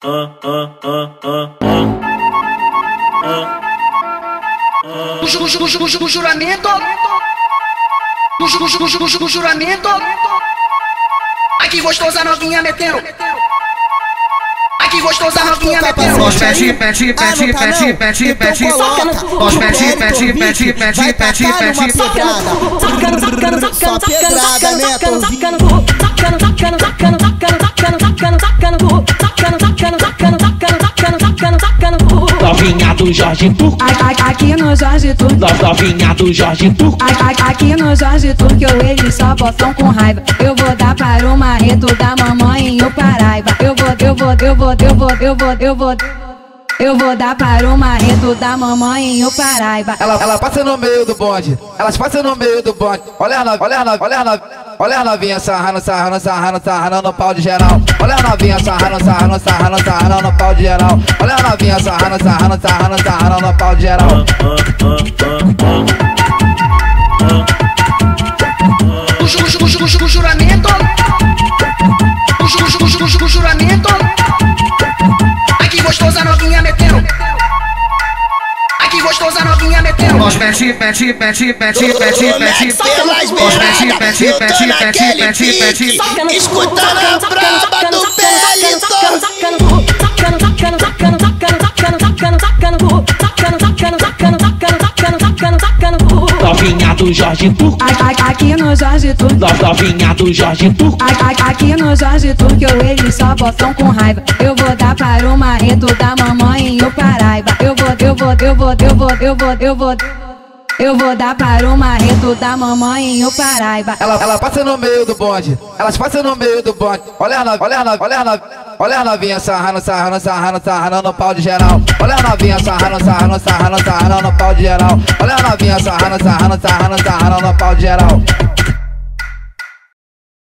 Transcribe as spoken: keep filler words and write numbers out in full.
O juramento, o juramento. Ai que gostosa novinha metendo. Ai que gostosa novinha metendo. Os pete, pete, pete, pete, pete, pete. Os pete, pete, pete, pete, pete, pete. Sacando, sacando, só pedrada, né, Torvinho? Sacando, sacando, sacando, sacando, sacando, sacando, sacando, sacando, sacando, sacando, sacando, sacando, sacando. Novinha do Jorge Turco, Aqui no Jorge Turco, novinha do Jorge Turco. aqui no Jorge Turco, eu eles só botam com raiva. Eu vou dar para o marreto da mamãe em o Paraiba. Eu vou, eu vou, eu vou, eu vou, eu vou, eu vou. Eu vou dar para o marreto da mamãe em o Paraiba. Ela, ela passa no meio do bonde, elas passam no meio do bonde. Olha a novinha, olha a novinha, olha a novinha, olha a novinha sarrando, sarrando, sarrando, sarrando no pau de geral. Olha a novinha sarrando, sarrando, sarrando, sarrando no pau de geral. Olha a novinha sarrando, sarrando, sarrando, sarrando no pau de geral. O juramento, o juramento. Ai que gostosa novinha metendo. Ai que gostosa novinha metendo. Os pete, pete, pete, pete, pete, pete. Os pete, pete, pete, pete, pete, pete. Escutando a braba do Pelito. Sacando, sacando, sacando, sacando, sacando, sacando, sacando, sacando, sacando, sacando, sacando, sacando, sacando. Novinha do Jorge Turco, Aqui no Jorge Turco, novinha do Jorge Turco. aqui no Jorge Turco, eu eles só botam com raiva. Eu vou dar para o marreto da mamãe em o Paraiba. Eu vou, eu vou, eu vou, eu vou, eu vou, eu vou. Eu vou dar para o marreto da mamãe em o Paraiba. Ela, ela passa no meio do bonde, elas passam no meio do bonde. Olha a novinha, olha a novinha, olha a novinha, olha a novinha sarrando, sarrando, sarrando, sarrando no pau de geral. Olha a novinha sarrando, sarrando, sarrando, sarrando no pau de geral. Olha a novinha sarrando, sarrando, sarrando, sarrando no pau de geral.